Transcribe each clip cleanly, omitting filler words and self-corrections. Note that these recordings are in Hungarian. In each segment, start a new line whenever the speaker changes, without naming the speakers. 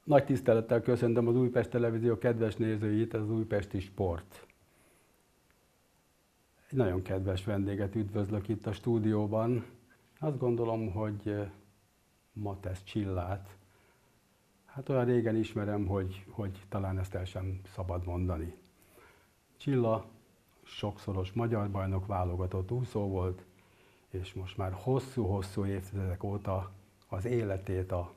Nagy tisztelettel köszöntöm az Újpest Televízió kedves nézőit, ez az Újpesti Sport. Egy nagyon kedves vendéget üdvözlök itt a stúdióban. Azt gondolom, hogy Matesz Csillát, hát olyan régen ismerem, hogy talán ezt el sem szabad mondani. Csilla sokszoros magyar bajnok, válogatott úszó volt, és most már hosszú-hosszú évtizedek óta az életét a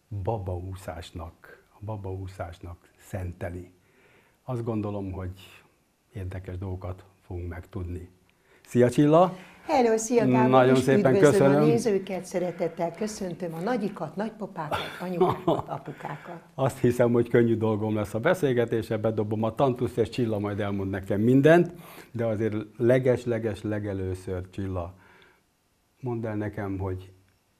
babaúszásnak szenteli. Azt gondolom, hogy érdekes dolgokat fogunk megtudni. Szia Csilla!
Hello, szia Gábor!
Nagyon szépen
üdvözlöm
köszönöm.
A nézőket, szeretettel köszöntöm a nagyikat, nagypapákat, anyukákat, apukákat.
Azt hiszem, hogy könnyű dolgom lesz a beszélgetésre, bedobom a tantuszt, és Csilla majd elmond nekem mindent, de azért legelőször, Csilla, mondd el nekem, hogy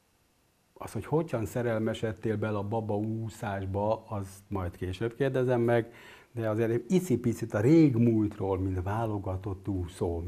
hogyan szerelmesedtél bele a babaúszásba, azt majd később kérdezem meg, de azért egy icipicit a régmúltról, mint válogatott úszó,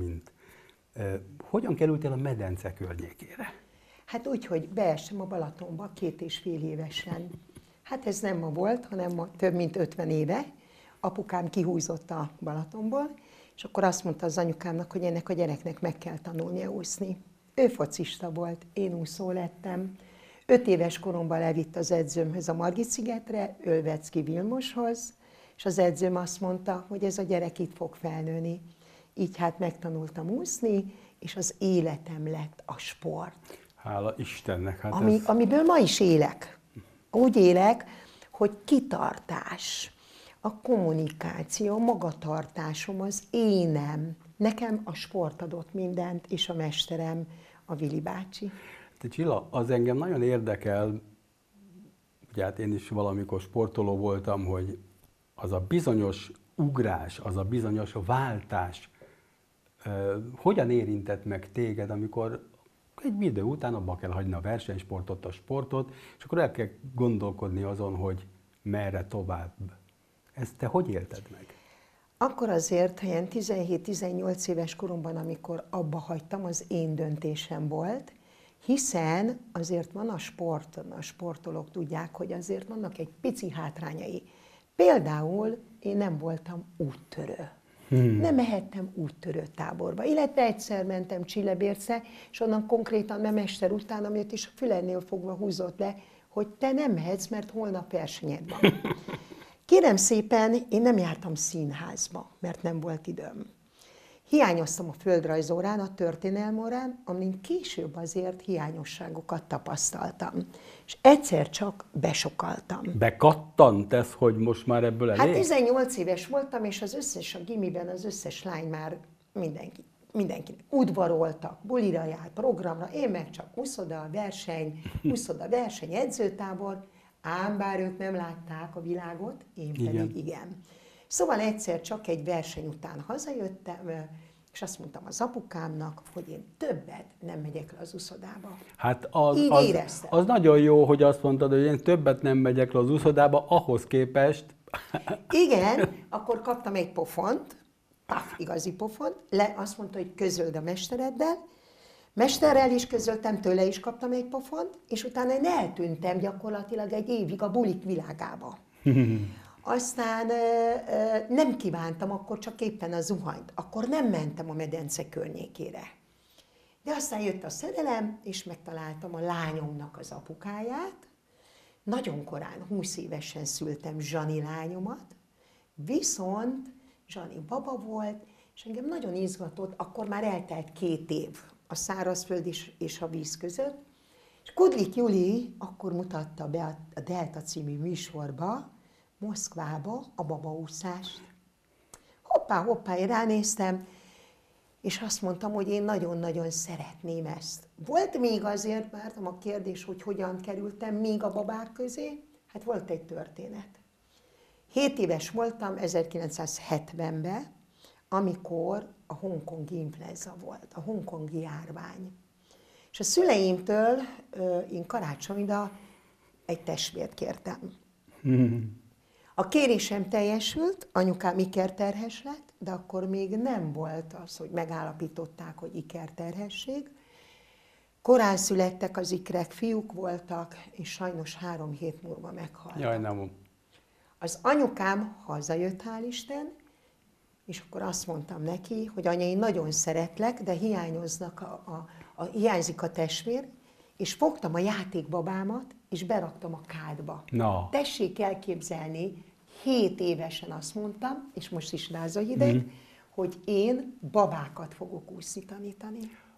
hogyan kerültél a medence környékére?
Hát úgy, hogy beestem a Balatonba 2,5 évesen. Hát ez nem ma volt, hanem ma több mint 50 éve. Apukám kihúzott a Balatonból, és akkor azt mondta az anyukámnak, hogy ennek a gyereknek meg kell tanulnia úszni. Ő focista volt, én úszó lettem. 5 éves koromban levitt az edzőmhöz a Margit-szigetre, Ölvecki Vilmoshoz, és az edzőm azt mondta, hogy ez a gyerek itt fog felnőni. Így hát megtanultam úszni, és az életem lett a sport.
Hála Istennek! Hát
amiből ma is élek. Úgy élek, hogy kitartás, a kommunikáció, magatartásom, az énem. Nekem a sport adott mindent, és a mesterem, a Vili bácsi.
Te Csilla, az engem nagyon érdekel, ugye hát én is valamikor sportoló voltam, hogy az a bizonyos ugrás, az a bizonyos váltás hogyan érintett meg téged, amikor egy idő után abba kell hagyni a versenysportot, a sportot, és akkor el kell gondolkodni azon, hogy merre tovább. Ezt te hogy élted meg?
Akkor azért, ilyen 17-18 éves koromban, amikor abba hagytam, az én döntésem volt, hiszen azért van a sportolók tudják, hogy azért vannak egy pici hátrányai. Például én nem voltam úttörő. Nem mehettem úttörő táborba. Illetve egyszer mentem Csillebérce, és onnan konkrétan a mester után, amit is a fülednél fogva húzott le, hogy te nem mehetsz, mert holnap versenyed van. Kérem szépen, én nem jártam színházba, mert nem volt időm. Hiányoztam a földrajzórán, a történelmórán, amin később azért hiányosságokat tapasztaltam. És egyszer csak besokaltam.
Bekattant ez, hogy most már ebből elég?
Hát 18 éves voltam, és a gimiben az összes lány már mindenki udvaroltak, bulira járt, programra, én meg csak úszoda, verseny, edzőtábor, ám bár ők nem látták a világot, én pedig igen. Szóval egyszer csak egy verseny után hazajöttem, és azt mondtam az apukámnak, hogy én többet nem megyek le az úszodába.
Hát az nagyon jó, hogy azt mondtad, hogy én többet nem megyek le az úszodába, ahhoz képest...
Igen, akkor kaptam egy pofont, igazi pofont, azt mondta, hogy közöld a mestereddel, mesterrel is közöltem, tőle is kaptam egy pofont, és utána én eltűntem gyakorlatilag egy évig a bulik világába. Aztán nem kívántam akkor csak éppen a zuhanyt, akkor nem mentem a medence környékére. De aztán jött a szerelem, és megtaláltam a lányomnak az apukáját. Nagyon korán, 20 évesen szültem Zsani lányomat, viszont Zsani baba volt, és engem nagyon izgatott, akkor már eltelt 2 év a szárazföld és a víz között, és Kudlik Juli akkor mutatta be a Delta című műsorba, Moszkvába a babaúszást. Hoppá, én ránéztem, és azt mondtam, hogy én nagyon-nagyon szeretném ezt. Volt még azért, vártam a kérdés, hogy hogyan kerültem még a babák közé, hát volt egy történet. 7 éves voltam 1970-ben, amikor a hongkongi influenza volt, a hongkongi járvány. És a szüleimtől én karácsonyra egy testvért kértem. A kérésem teljesült, anyukám ikerterhes lett, de akkor még nem volt az, hogy megállapították, hogy ikerterhesség. Korán születtek az ikrek, fiúk voltak, és sajnos 3 hét múlva meghalt.
Jaj, nem.
Az anyukám hazajött, hál' Isten, és akkor azt mondtam neki, hogy anya, én nagyon szeretlek, de hiányzik a testvér, és fogtam a játékbabámat, és beraktam a kádba.
Na.
Tessék elképzelni, 7 évesen azt mondtam, és most is ráz a hideg, hogy én babákat fogok úszni tanítani.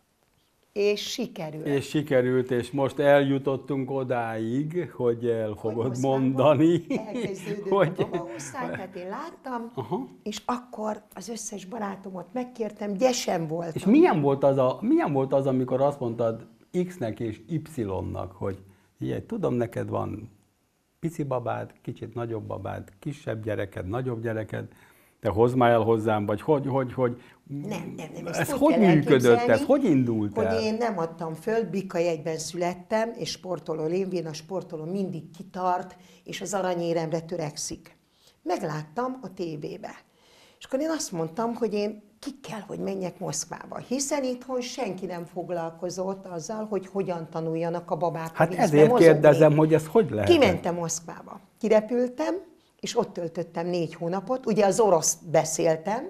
És sikerült.
És sikerült, és most eljutottunk odáig, hogy el fogod mondani.
Elkezdődött
hogy...
a babaúszány, tehát én láttam, és akkor az összes barátomat megkértem, gyesen voltam.
És milyen volt az, amikor azt mondtad X-nek és Y-nak, hogy tudom, neked van pici babád, kicsit nagyobb babád, kisebb gyereked, nagyobb gyereked, te hozd már el hozzám, vagy hogy
Nem.
Ez hogy működött, ez hogy indult el?
Hogy én nem adtam föl, bikajegyben születtem, és sportoló lévén, a sportoló mindig kitart, és az aranyéremre törekszik. Megláttam a tévébe. És akkor én azt mondtam, hogy én ki kell, hogy menjek Moszkvába, hiszen itthon senki nem foglalkozott azzal, hogy hogyan tanuljanak a babák a vízbe
ezért
mozogni.
kérdezem, hogy ez hogy lehet?
Kimentem Moszkvába, kirepültem, és ott töltöttem 4 hónapot, ugye az orosz beszéltem,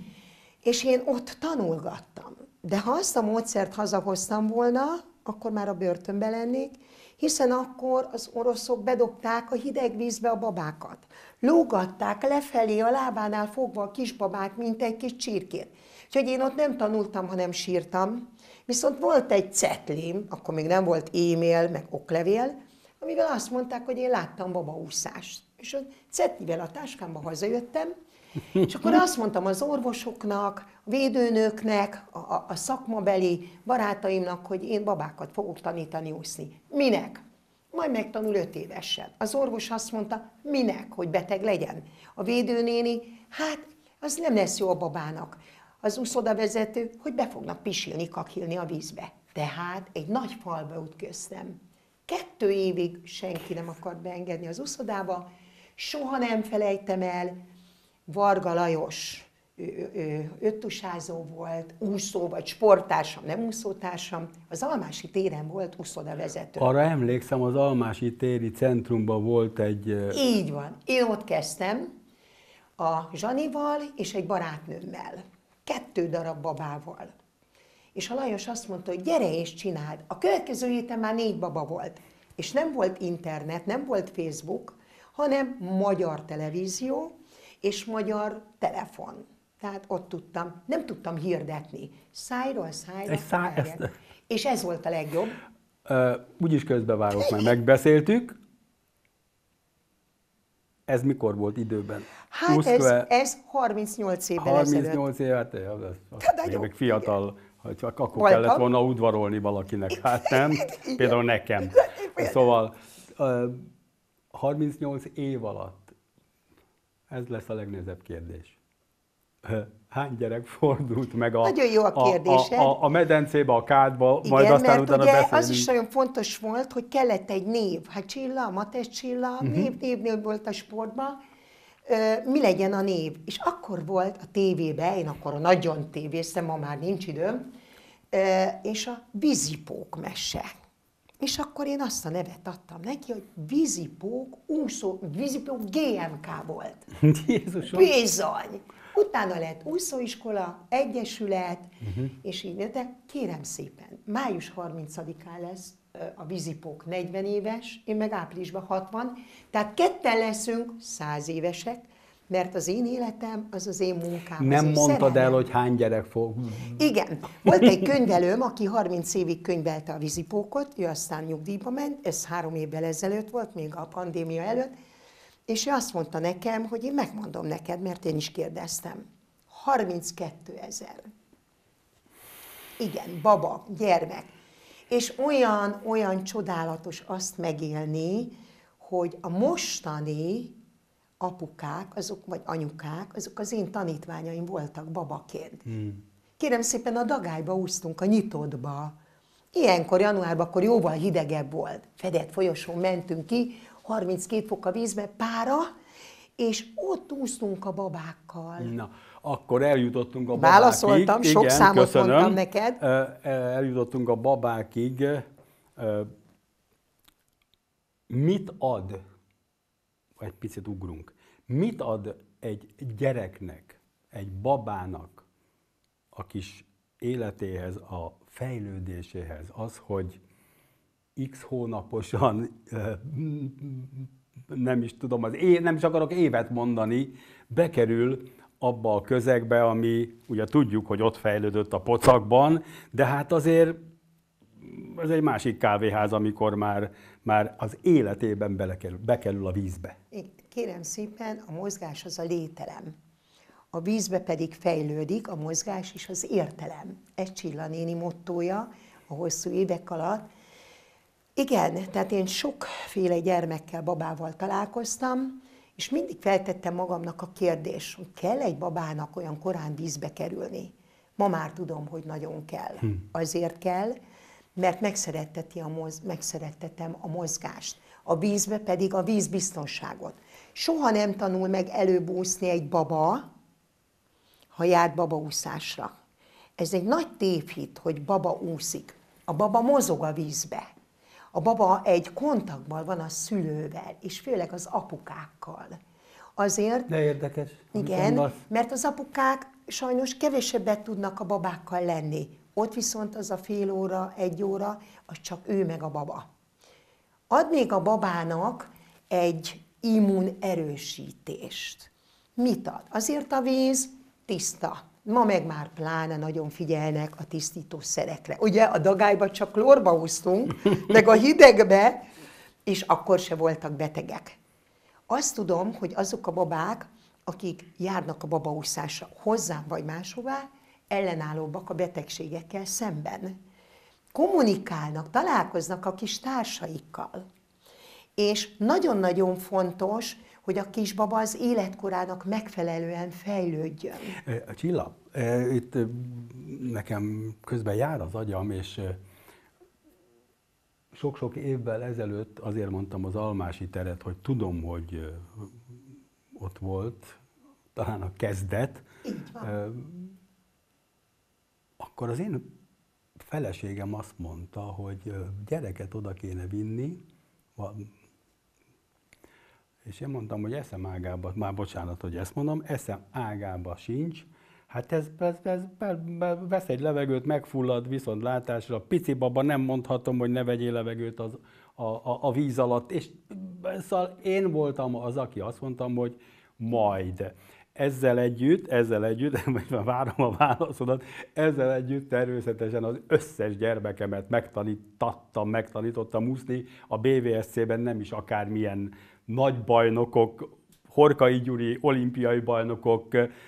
és én ott tanulgattam. De ha azt a módszert hazahoztam volna, akkor már a börtönbe lennék, hiszen akkor az oroszok bedobták a hideg vízbe a babákat. Lógatták lefelé a lábánál fogva a kisbabát, mint egy kis csirkét. Úgyhogy én ott nem tanultam, hanem sírtam. Viszont volt egy cetlim, akkor még nem volt e-mail, meg oklevél, amivel azt mondták, hogy én láttam babaúszást. És a cetlivel a táskámba hazajöttem, és akkor azt mondtam az orvosoknak, a védőnőknek, a szakmabeli barátaimnak, hogy én babákat fogok tanítani úszni. Minek? Majd megtanul 5 évesen. Az orvos azt mondta, minek, hogy beteg legyen. A védőnéni, hát az nem lesz jó a babának. Az úszodavezető, hogy be fognak pisilni, kakilni a vízbe. Tehát egy nagy falba ütköztem. 2 évig senki nem akart beengedni az úszodába, soha nem felejtem el, Varga Lajos, öttusázó volt, úszó vagy sporttársam, nem úszótársam, az Almási téren volt úszodavezető.
Arra emlékszem, az Almási téri centrumban volt egy...
Így van. Én ott kezdtem a Zsanival és egy barátnőmmel, 2 darab babával. És a Lajos azt mondta, hogy gyere és csináld. A következő héten már 4 baba volt. És nem volt internet, nem volt Facebook, hanem magyar televízió és magyar telefon. Tehát ott tudtam, nem tudtam hirdetni. Szájról szájra. És ez volt a legjobb.
Úgyis közbevágok, mert megbeszéltük. Ez mikor volt időben?
Hát ez 38 évvel
38 évet, még fiatal, hogy akkor kellett volna udvarolni valakinek, hát nem, például nekem. Szóval 38 év alatt, ez lesz a legnehezebb kérdés. Hány gyerek fordult meg a medencébe, a kádba,
igen,
majd aztán
mert
utána
ugye
beszélünk.
Az is nagyon fontos volt, hogy kellett egy név. Hát Csilla, Matesz Csilla, név volt a sportban. Mi legyen a név? És akkor volt a tévében, én akkor nagyon tévéztem, ma már nincs időm, és a vízipók mese. És akkor én azt a nevet adtam neki, hogy vízipók, vízipók GMK volt.
Jézusom!
Bizony! Utána lett úszóiskola, egyesület, és így, de kérem szépen, május 30-án lesz a vízipók 40 éves, én meg áprilisban 60, tehát ketten leszünk 100 évesek, mert az én életem, az az én munkám.
Nem mondtad el, hogy hány gyerek fog?
Igen. Volt egy könyvelőm, aki 30 évig könyvelte a vízipókot, ő aztán nyugdíjba ment, ez 3 évvel ezelőtt volt, még a pandémia előtt, és ő azt mondta nekem, hogy én megmondom neked, mert én is kérdeztem. 32 000. Igen, baba, gyermek. És olyan csodálatos azt megélni, hogy a mostani apukák, azok, vagy anyukák, azok az én tanítványaim voltak babaként. Kérem szépen, a Dagályba úsztunk, a Nyitottba. Ilyenkor, januárban, akkor jóval hidegebb volt. Fedett folyosón mentünk ki, 32 fok a vízbe, pára, és ott úsztunk a babákkal.
Na, akkor eljutottunk a babákig.
Válaszoltam, sok
igen,
számot
köszönöm.
mondtam neked.
Eljutottunk a babákig. Mit ad? Egy picit ugrunk. Mit ad egy gyereknek, egy babának a kis életéhez, a fejlődéséhez az, hogy x hónaposan, nem is tudom, nem is akarok évet mondani, bekerül abba a közegbe, ami ugye tudjuk, hogy ott fejlődött a pocakban, de hát azért ez egy másik kávéház, amikor már az életében bekerül a vízbe.
Kérem szépen, a mozgás az a lételem. A vízbe pedig fejlődik a mozgás és az értelem. Ez Csilla néni mottója a hosszú évek alatt. Igen, tehát én sokféle gyermekkel, babával találkoztam, és mindig feltettem magamnak a kérdést, hogy kell egy babának olyan korán vízbe kerülni? Ma már tudom, hogy nagyon kell. Azért kell, mert megszerettetem a mozgást. A vízbe pedig a vízbiztonságot. Soha nem tanul meg előbb úszni egy baba, ha jár babaúszásra. Ez egy nagy tévhit, hogy baba úszik. A baba mozog a vízbe. A baba egy kontaktban van a szülővel, és főleg az apukákkal. Azért...
De érdekes.
Igen, mert az apukák sajnos kevesebbet tudnak a babákkal lenni. Ott viszont az a fél óra, egy óra, az csak ő meg a baba. Adnék a babának egy immunerősítést. Mit ad? Azért a víz tiszta. Ma meg már pláne nagyon figyelnek a tisztítószerekre. Ugye a dagályba csak klórba úsztunk, meg a hidegbe, és akkor se voltak betegek. Azt tudom, hogy azok a babák, akik járnak a babaúszásra hozzám vagy máshová, ellenállóbbak a betegségekkel szemben. Kommunikálnak, találkoznak a kis társaikkal. És nagyon-nagyon fontos, hogy a kisbaba az életkorának megfelelően fejlődjön.
Csilla, itt nekem közben jár az agyam, és sok-sok évvel ezelőtt azért mondtam az Almási teret, hogy tudom, hogy ott volt, talán a kezdet.
Így van.
Akkor az én feleségem azt mondta, hogy gyereket oda kéne vinni, és én mondtam, hogy eszem ágába, már bocsánat, hogy ezt mondom, eszem ágába sincs, hát ez vesz egy levegőt, megfullad viszont látásra, pici baba, nem mondhatom, hogy ne vegyél levegőt a víz alatt, és szóval én voltam az, aki azt mondtam, hogy majd. Ezzel együtt, várom a válaszodat, ezzel együtt természetesen az összes gyermekemet megtanítottam úszni, a BVSC-ben nem is akármilyen nagy bajnokok, Horkai Gyuri, olimpiai bajnokok,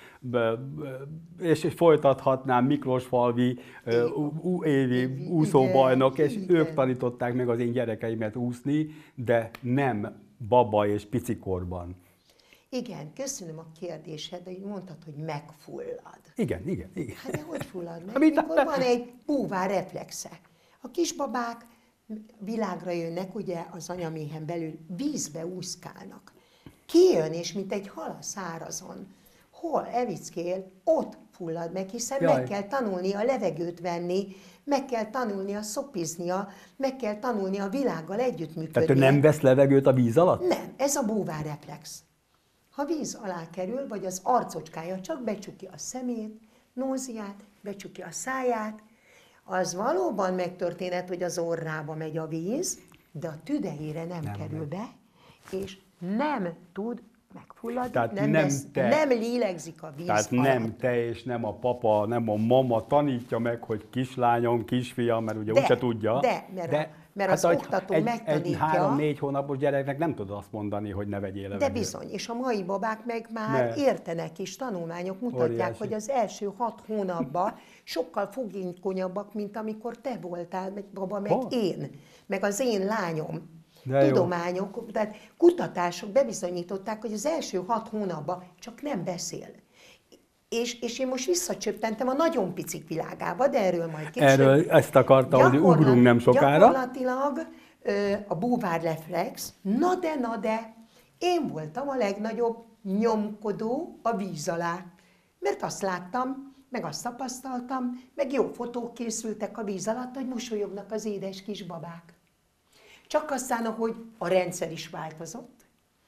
és folytathatnám Miklósfalvi évi úszóbajnok, és ők tanították meg az én gyerekeimet úszni, de nem baba és picikorban.
Igen, köszönöm a kérdésed, de mondtad, hogy megfullad.
Igen.
Hát de hogy fullad meg? Mikor van egy búvár reflexe. A kisbabák világra jönnek, ugye az anyaméhen belül vízbe úszkálnak. Kijön, és mint egy hal a szárazon. Hol evickél, ott fullad meg, hiszen meg kell tanulnia a levegőt venni, meg kell tanulnia szopiznia, meg kell tanulnia a világgal együttműködni.
Tehát ő nem vesz levegőt a víz alatt?
Nem, ez a búvár reflex. Ha víz alá kerül, vagy az arcocskája csak becsukja a szemét, nóziát, becsukja a száját, az valóban megtörténhet, hogy az orrába megy a víz, de a tüdejére nem kerül be, és nem tud megfulladni, nem lélegzik a víz
Tehát
alatt.
nem te és nem a papa, nem a mama tanítja meg, hogy kislányom, kisfiam, mert ugye úgyse tudja.
Mert az oktató megtanítja.
Egy 3-4 hónapos gyereknek nem tudod azt mondani, hogy ne vegyél levegőt.
De bizony, és a mai babák meg már értenek, és tanulmányok mutatják,
óriási.
hogy az első 6 hónapban sokkal fogékonyabbak, mint amikor te voltál, meg baba, meg én, meg az én lányom.
De
tudományok, tehát kutatások bebizonyították, hogy az első 6 hónapban csak nem beszél. És én most visszacsöppentem a nagyon picik világába, de erről majd később.
Erről ezt akartam, hogy ugrunk nem sokára.
Gyakorlatilag a búvár reflex, na de, én voltam a legnagyobb nyomkodó a víz alá. Mert azt láttam, meg azt tapasztaltam, meg jó fotók készültek a víz alatt, hogy mosolyognak az édes kis babák. Csak aztán, ahogy a rendszer is változott,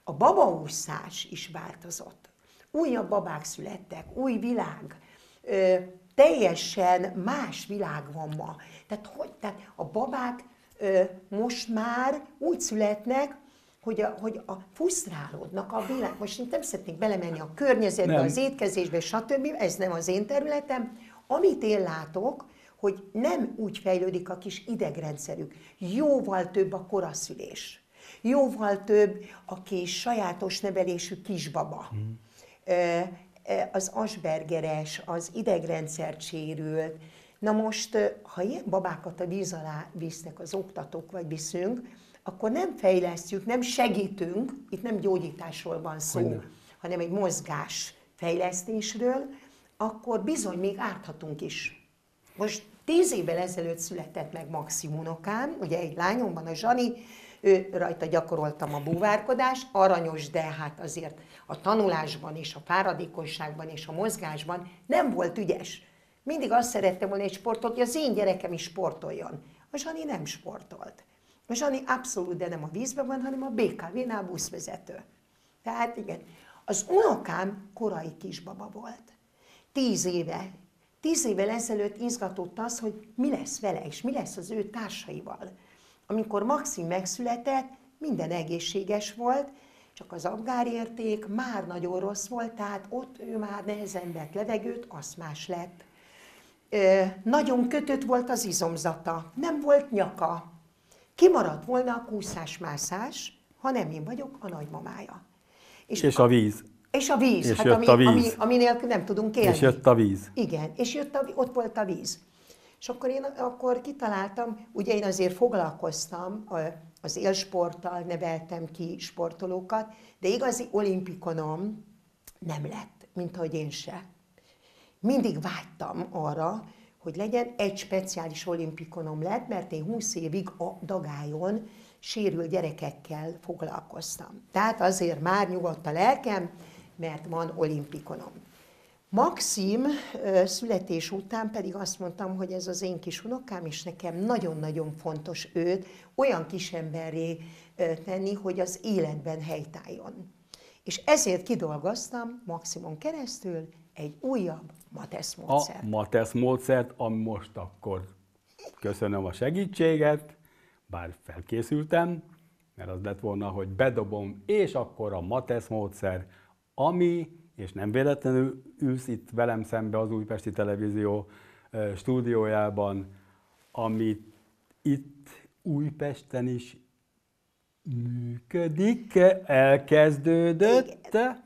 a babaúszás is változott. Újabb babák születtek, új világ, teljesen más világ van ma. Tehát a babák most már úgy születnek, hogy a frusztrálódnak a világ. Most én nem szeretnék belemenni a környezetbe,
nem.
Az étkezésbe, stb. Ez nem az én területem. Amit én látok, hogy nem úgy fejlődik a kis idegrendszerük. Jóval több a koraszülés. Jóval több a kis sajátos nevelésű kisbaba. Az aspergeres, az idegrendszert sérült. Na most, ha ilyen babákat a víz alá visznek az oktatók, vagy viszünk, akkor nem fejlesztjük, nem segítünk, itt nem gyógyításról van szó, hanem egy mozgás fejlesztésről, akkor bizony még árthatunk is. Most 10 évvel ezelőtt született meg Maxim unokám, ugye egy lányom van, a Zsani, ő rajta gyakoroltam a búvárkodást, aranyos, de hát azért a tanulásban és a fáradékonyságban és a mozgásban nem volt ügyes. Mindig azt szerettem volna egy sportot, hogy az én gyerekem is sportoljon. A Zsani nem sportolt. A Zsani abszolút, de nem a vízben van, hanem a BKV-nál buszvezető. Tehát igen, az unokám korai kisbaba volt. 10 éve. 10 évvel ezelőtt izgatott az, hogy mi lesz vele, és mi lesz az ő társaival. Amikor Maxim megszületett, minden egészséges volt, csak az apgárérték már nagyon rossz volt, tehát ott ő már nehezen vett levegőt, aszmás lett. Nagyon kötött volt az izomzata, nem volt nyaka. Kimaradt volna a kúszás-mászás, ha nem én vagyok a nagymamája.
És a víz.
És a víz,
és
hát
jött a víz.
Ami nélkül nem tudunk élni.
És jött a víz.
Igen, és ott volt a víz. És akkor én kitaláltam, ugye én azért foglalkoztam az élsporttal, neveltem ki sportolókat, de igazi olimpikonom nem lett, mint ahogy én se. Mindig vágytam arra, hogy legyen egy speciális olimpikonom lett, mert én 20 évig a Dagályon sérült gyerekekkel foglalkoztam. Tehát azért már nyugodt a lelkem, mert van olimpikonom. Maxim születés után pedig azt mondtam, hogy ez az én kis unokám, és nekem nagyon-nagyon fontos őt olyan kisemberré tenni, hogy az életben helytálljon. És ezért kidolgoztam Maximon keresztül egy újabb Matesz módszert.
A Matesz módszert, ami most akkor köszönöm a segítséget, bár felkészültem, mert az lett volna, hogy bedobom, és akkor a Matesz módszer, ami, és nem véletlenül ülsz itt velem szembe az Újpesti Televízió stúdiójában, amit itt Újpesten is működik, elkezdődött, igen.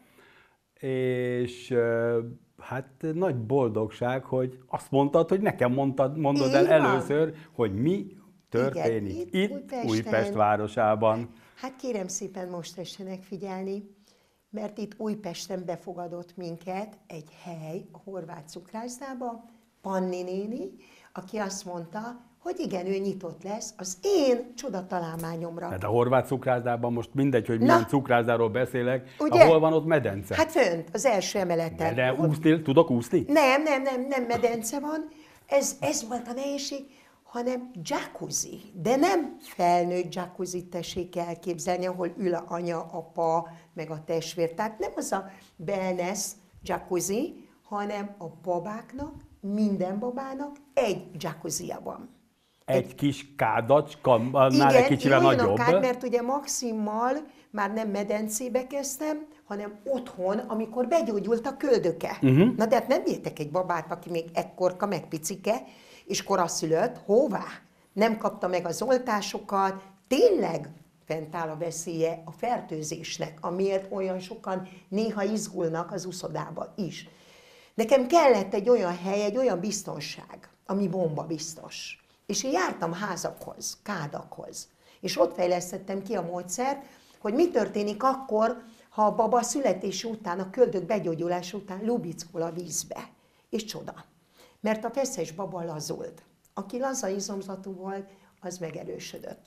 És hát nagy boldogság, hogy azt mondtad, hogy nekem mondod el először, hogy mi történik itt Újpest városában.
Hát kérem szépen most tessenek figyelni, mert itt Újpesten befogadott minket egy hely, a Horváth Cukrászdába, Panni néni, aki azt mondta, hogy igen, ő nyitott lesz az én csodatalálmányomra.
Hát a Horváth Cukrászdában most mindegy, hogy milyen cukrászdáról beszélek,
ugye?
Ahol van ott medence?
Hát fönt, az első emeleten.
De tudok úszni?
Nem medence van. Ez volt a nehézség, hanem jacuzzi. De nem felnőtt jacuzzit tessék elképzelni, ahol ül a anya, apa, meg a testvér. Tehát nem az a wellness jacuzzi, hanem a babáknak, minden babának egy jacuzzija van.
Egy kis kádacska, már egy kicsivel nagyobb.
Igen, mert ugye Maximmal már nem medencébe kezdtem, hanem otthon, amikor begyógyult a köldöke. Na de hát nem értek egy babát, aki még ekkorka, meg picike, és koraszülött, hová? Nem kapta meg az oltásokat, tényleg fent áll a veszélye a fertőzésnek, amiért olyan sokan néha izgulnak az uszodába is. Nekem kellett egy olyan hely, egy olyan biztonság, ami bomba biztos. És én jártam házakhoz, kádakhoz, és ott fejlesztettem ki a módszert, hogy mi történik akkor, ha a baba születése után, a köldök begyógyulása után lubickol a vízbe. És csoda. Mert a feszes baba lazult. Aki laza izomzatú volt, az megerősödött.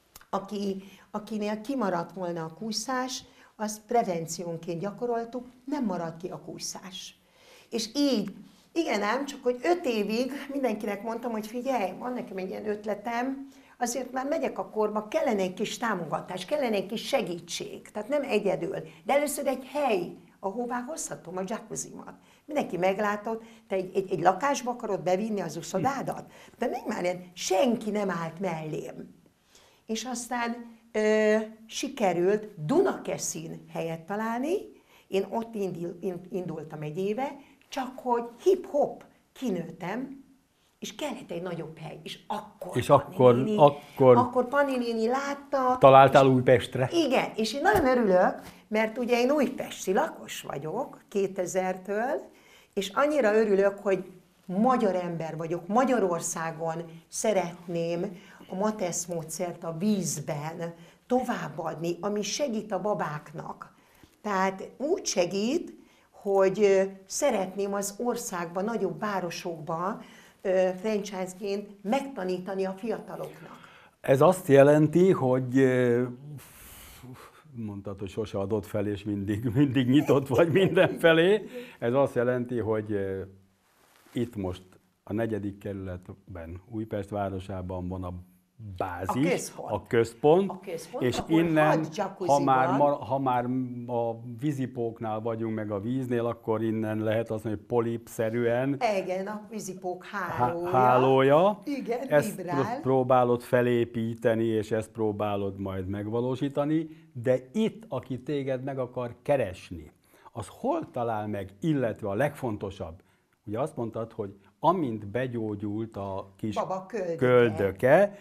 Akinél kimaradt volna a kúszás, azt prevenciónként gyakoroltuk, nem maradt ki a kúszás. És így, igen ám, csak hogy 5 évig mindenkinek mondtam, hogy figyelj, van nekem egy ilyen ötletem, azért már megyek a korba, kellene egy kis támogatás, kellene egy kis segítség, tehát nem egyedül, de először egy hely, ahová hozhatom a jacuzzimat. Mindenki meglátott, te egy lakásba akarod bevinni az uszodádat, de még már senki nem állt mellém. És aztán sikerült Dunakeszin helyet találni, én ott indultam egy éve, csak hogy hip-hop kinőttem, és kellett egy nagyobb hely, és akkor Pani néni látta.
Találtál Újpestre?
Igen, és én nagyon örülök, mert ugye én újpesti lakos vagyok 2000-től, és annyira örülök, hogy magyar ember vagyok, Magyarországon szeretném a Matesz módszert a vízben továbbadni, ami segít a babáknak. Tehát úgy segít, hogy szeretném az országban, nagyobb városokban franchise-ként megtanítani a fiataloknak.
Ez azt jelenti, hogy mondtad, hogy sose adott fel, és mindig nyitott vagy mindenfelé. Ez azt jelenti, hogy itt most a 4. kerületben, Újpest városában van a bázis, a központ, és innen, ha már a vízipóknál vagyunk, meg a víznél, akkor innen lehet azt mondani, hogy polipszerűen.
Igen, a vízipók
hálója.
Igen,
ezt
vibrál.
próbálod felépíteni, és ezt próbálod majd megvalósítani, de itt, aki téged meg akar keresni, az hol talál meg, illetve a legfontosabb, ugye azt mondtad, hogy amint begyógyult a kis köldöke,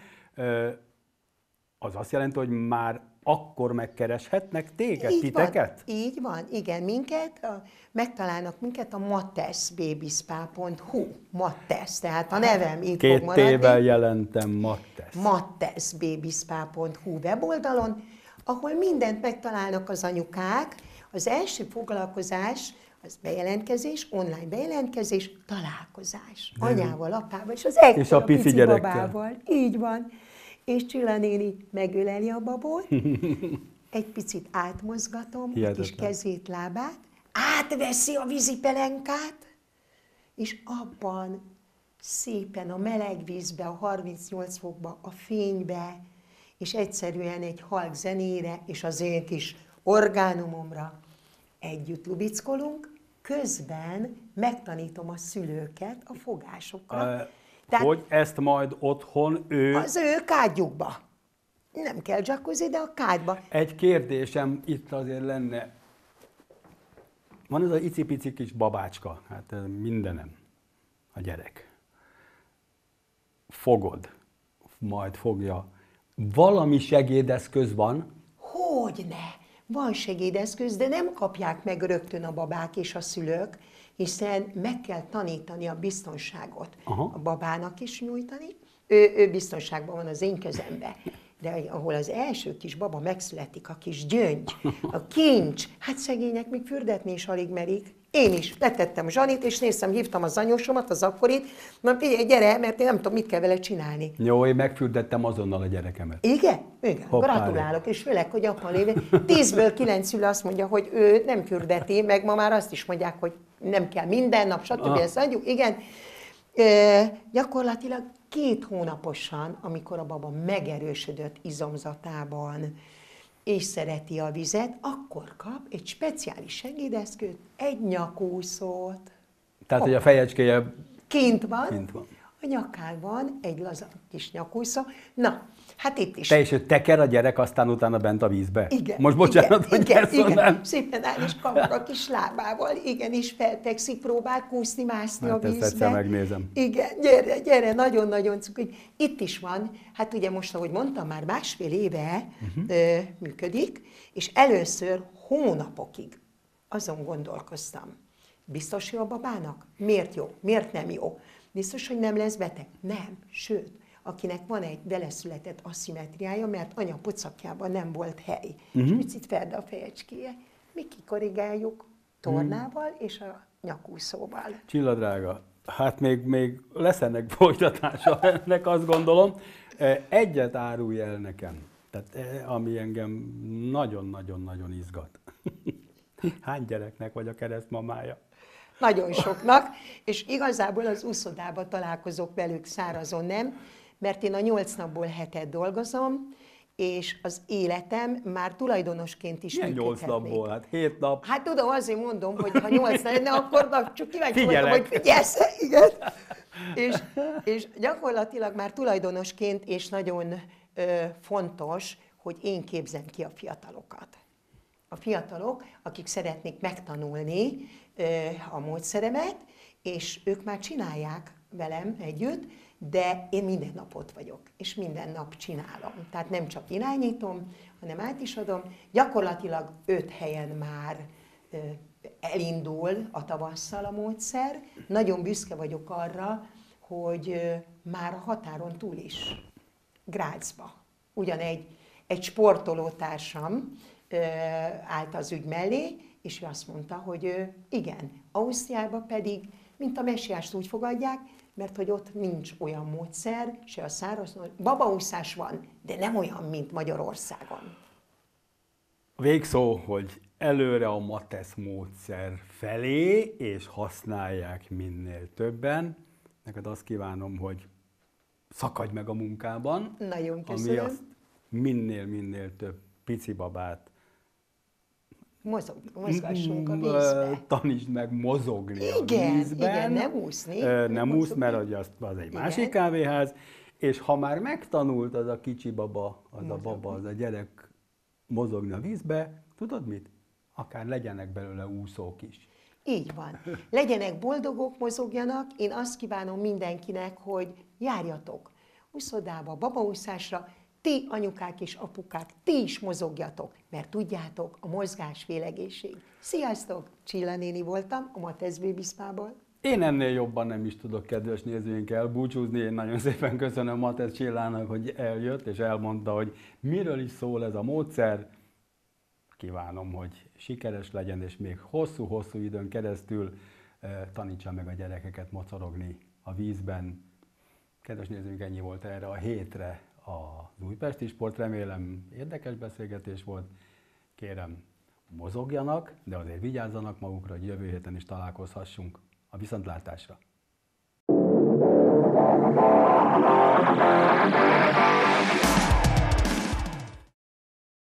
az azt jelenti, hogy már akkor megkereshetnek titeket?
Így van, igen, megtalálnak minket a mateszbabyspa.hu, Matesz, tehát a nevem itt fog maradni.
2 T-vel jelentem, Matesz.
Mateszbabyspa.hu weboldalon, ahol mindent megtalálnak az anyukák. Az első foglalkozás, az bejelentkezés, online bejelentkezés, találkozás. Anyával, apával, és az ekkora pici babával. Így van. És Csilla néni megöleli a babot, egy picit átmozgatom, a kis kezét, lábát, átveszi a vízipelenkát, és abban szépen a meleg vízbe, a 38 fokba, a fénybe, és egyszerűen egy halk zenére, és az én kis orgánumomra együtt lubickolunk, közben megtanítom a szülőket a fogásokra.
Tehát, hogy ezt majd otthon
az ő kádjukba. Nem kell jacuzzi, de a kádba.
Egy kérdésem itt azért lenne. Van ez az icipici kis babácska, hát mindenem a gyerek. Fogod, majd fogja. Valami segédeszköz van?
Hogyne! Van segédeszköz, de nem kapják meg rögtön a babák és a szülők, hiszen meg kell tanítani a biztonságot. A babának is nyújtani. Ő biztonságban van az én kezemben. De ahol az első kis baba megszületik, a kis gyöngy, a kincs, hát szegények még fürdetni is alig merik. Én is letettem Zsanit, és néztem, hívtam az anyósomat, az akkorit, na figyelj, gyere, mert én nem tudom, mit kell vele csinálni.
Jó, én megfürdettem azonnal a gyerekemet.
Igen? Igen. Gratulálok, és főleg, hogy apa lévő. 10-ből 9 szülő azt mondja, hogy ő nem fürdeti, meg ma már azt is mondják, hogy nem kell minden nap, stb. Ezt adjuk. Igen. Gyakorlatilag 2 hónaposan, amikor a baba megerősödött izomzatában, és szereti a vizet, akkor kap egy speciális segédeszközt, egy nyakúszót.
Tehát, hogy a fejecskéje
kint van. A nyakában egy laza kis nyakúszó. Na, hát itt is.
Te is teker a gyerek, aztán utána bent a vízbe?
Igen.
Most bocsánat, hogy ezt
igen. Szépen áll és kapog a kis lábával, igen, és feltekszik, próbál kúszni, mászni a vízbe.
Ezt egyszer megnézem.
Igen, gyere, nagyon-nagyon cuki. Itt is van, hát ugye most, ahogy mondtam, már 1,5 éve működik, és először hónapokig azon gondolkoztam. Biztos jó a babának? Miért jó? Miért nem jó? Biztos, hogy nem lesz beteg? Nem, sőt, akinek van egy veleszületett asszimetriája, mert anya pocakjában nem volt hely, és picit feld a fejecskéje, mi kikorrigáljuk tornával és a nyakúszóval.
Csilla drága, hát még lesz ennek folytatása, ennek azt gondolom. Egyet árulj el nekem, tehát ami engem nagyon-nagyon-nagyon izgat. Hány gyereknek vagy a keresztmamája?
Nagyon soknak, és igazából az úszodába találkozok velük, szárazon nem, mert én a 8 napból 7-et dolgozom, és az életem már tulajdonosként is
Milyen 8
működhetnék.
napból? Hát 7 nap.
Hát tudom, azért mondom, hogy ha 8 lenne, akkor csak kíváncsi voltam,
Figyelek.
hogy figyelsz, igen. És gyakorlatilag már tulajdonosként, és nagyon fontos, hogy én képzem ki a fiatalokat. A fiatalok, akik szeretnék megtanulni a módszeremet, és ők már csinálják velem együtt, de én minden nap ott vagyok, és minden nap csinálom. Tehát nem csak irányítom, hanem át is adom. Gyakorlatilag 5 helyen már elindul a tavasszal a módszer. Nagyon büszke vagyok arra, hogy már a határon túl is, Grazba. Ugyan egy sportolótársam állt az ügy mellé, és ő azt mondta, hogy igen, Ausztriában pedig, mint a mesiást úgy fogadják, mert hogy ott nincs olyan módszer, se a száraz, babaúszás van, de nem olyan, mint Magyarországon.
Végszó, hogy előre a Matesz módszer felé, és használják minél többen. Neked azt kívánom, hogy szakadj meg a munkában,
Nagyon köszönöm.
ami azt minél több pici babát
Mozgassunk a vízbe.
tanítsd meg mozogni a
Igen,
vízben.
igen, nem úszni.
Nem úsz, mert az egy másik kávéház. És ha már megtanult az a kicsi baba, az a gyerek mozogni a vízbe, tudod mit? Akár legyenek belőle úszók is.
Így van. Legyenek boldogok, mozogjanak. Én azt kívánom mindenkinek, hogy járjatok úszodába, babaúszásra, ti anyukák és apukák, ti is mozogjatok, mert tudjátok, a mozgás félegészség. Sziasztok! Csilla néni voltam a Matesz Baby Spa-ból.
Én ennél jobban nem is tudok, kedves nézőink, elbúcsúzni. Én nagyon szépen köszönöm Matesz Csillának, hogy eljött és elmondta, hogy miről is szól ez a módszer. Kívánom, hogy sikeres legyen, és még hosszú-hosszú időn keresztül tanítsa meg a gyerekeket mocorogni a vízben. Kedves nézőink, ennyi volt erre a hétre az Újpesti Sport. Remélem érdekes beszélgetés volt. Kérem, mozogjanak, de azért vigyázzanak magukra, hogy jövő héten is találkozhassunk. A viszontlátásra!